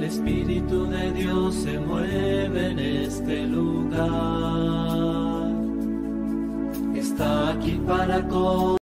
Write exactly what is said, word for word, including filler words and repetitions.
El Espíritu de Dios se mueve en este lugar. Está aquí para con